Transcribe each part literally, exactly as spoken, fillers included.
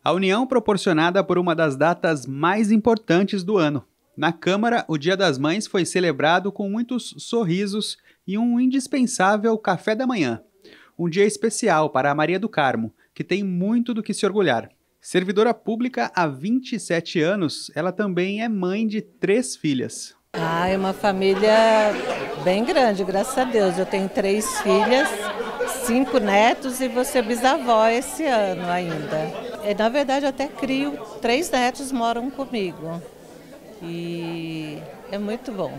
A união proporcionada por uma das datas mais importantes do ano. Na Câmara, o Dia das Mães foi celebrado com muitos sorrisos e um indispensável café da manhã. Um dia especial para a Maria do Carmo, que tem muito do que se orgulhar. Servidora pública há vinte e sete anos, ela também é mãe de três filhas. Ah, é uma família bem grande, graças a Deus. Eu tenho três filhas, cinco netos e vou ser bisavó esse ano ainda. E, na verdade, eu até crio, três netos moram comigo. E é muito bom.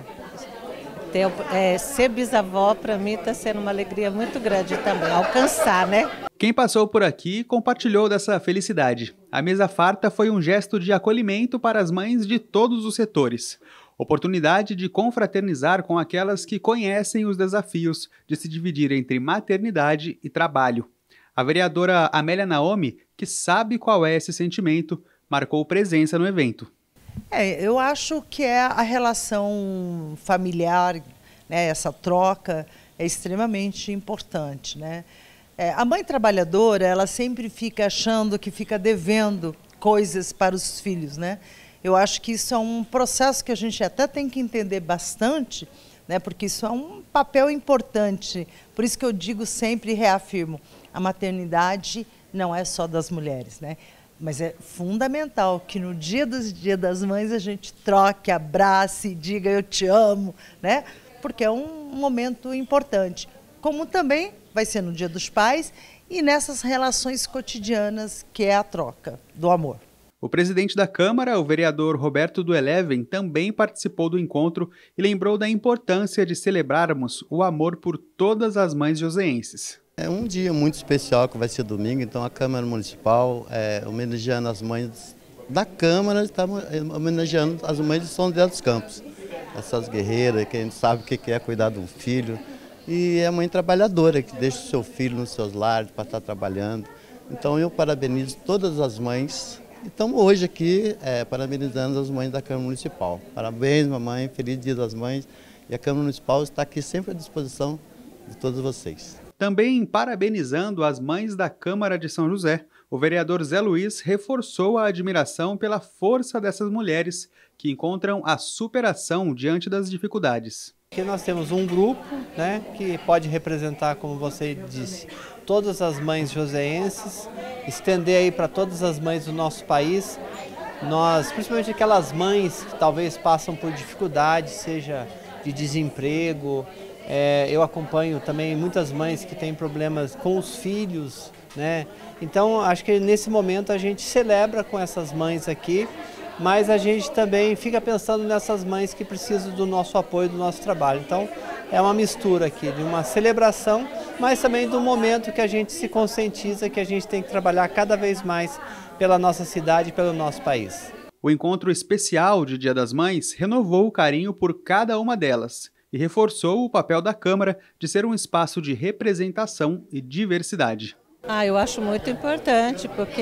Ter, é, ser bisavó, para mim, está sendo uma alegria muito grande também, alcançar, né? Quem passou por aqui compartilhou dessa felicidade. A mesa farta foi um gesto de acolhimento para as mães de todos os setores. Oportunidade de confraternizar com aquelas que conhecem os desafios de se dividir entre maternidade e trabalho. A vereadora Amélia Naomi, que sabe qual é esse sentimento, marcou presença no evento. É, eu acho que é a relação familiar, né, essa troca é extremamente importante, né? É, a mãe trabalhadora, ela sempre fica achando que fica devendo coisas para os filhos, né? Eu acho que isso é um processo que a gente até tem que entender bastante, né, porque isso é um papel importante. Por isso que eu digo sempre e reafirmo, a maternidade não é só das mulheres, né? Mas é fundamental que no dia dos Dia das Mães a gente troque, abrace, diga eu te amo, né? Porque é um momento importante. Como também vai ser no Dia dos Pais e nessas relações cotidianas que é a troca do amor. O presidente da Câmara, o vereador Roberto do Eleven, também participou do encontro e lembrou da importância de celebrarmos o amor por todas as mães joseenses. É um dia muito especial que vai ser domingo, então a Câmara Municipal, é, homenageando as mães da Câmara, está homenageando as mães de São José dos Campos. Essas guerreiras que a gente sabe o que é cuidar de um filho. E é a mãe trabalhadora que deixa o seu filho nos seus lares para estar trabalhando. Então eu parabenizo todas as mães. Estamos hoje aqui é, parabenizando as mães da Câmara Municipal. Parabéns, mamãe, feliz Dia das Mães. E a Câmara Municipal está aqui sempre à disposição de todos vocês. Também parabenizando as mães da Câmara de São José, o vereador Zé Luiz reforçou a admiração pela força dessas mulheres que encontram a superação diante das dificuldades. Aqui nós temos um grupo, né, que pode representar, como você disse, todas as mães joseenses, estender aí para todas as mães do nosso país. Nós, principalmente aquelas mães que talvez passam por dificuldade, seja de desemprego. É, eu acompanho também muitas mães que têm problemas com os filhos, né? Então, acho que nesse momento a gente celebra com essas mães aqui, mas a gente também fica pensando nessas mães que precisam do nosso apoio, do nosso trabalho. Então, é uma mistura aqui de uma celebração, mas também do momento que a gente se conscientiza que a gente tem que trabalhar cada vez mais pela nossa cidade e pelo nosso país. O encontro especial de Dia das Mães renovou o carinho por cada uma delas e reforçou o papel da Câmara de ser um espaço de representação e diversidade. Ah, eu acho muito importante, porque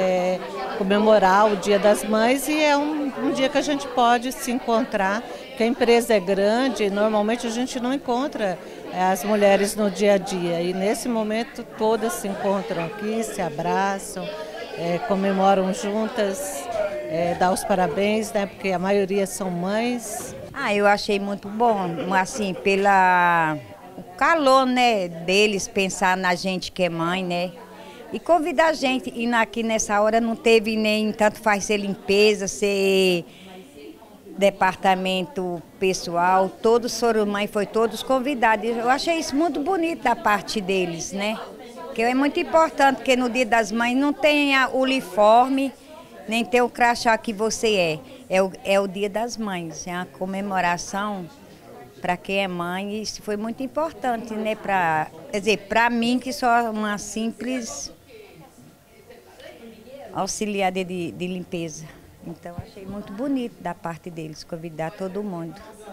é comemorar o Dia das Mães e é um, um dia que a gente pode se encontrar, que a empresa é grande, normalmente a gente não encontra é, as mulheres no dia a dia. E nesse momento todas se encontram aqui, se abraçam, é, comemoram juntas, é, dá os parabéns, né, porque a maioria são mães. Ah, eu achei muito bom, assim, pela o calor, né, deles pensar na gente que é mãe, né? E convidar a gente, e aqui nessa hora não teve nem tanto faz ser limpeza, ser departamento pessoal, todos foram mãe, foi todos convidados. Eu achei isso muito bonito da parte deles, né? Que é muito importante, porque no Dia das Mães não tem o uniforme, nem tem o crachá que você é. É o, é o Dia das Mães, é uma comemoração para quem é mãe. Isso foi muito importante, né? Pra, quer dizer, para mim, que sou uma simples auxiliar de, de limpeza. Então, achei muito bonito da parte deles convidar todo mundo.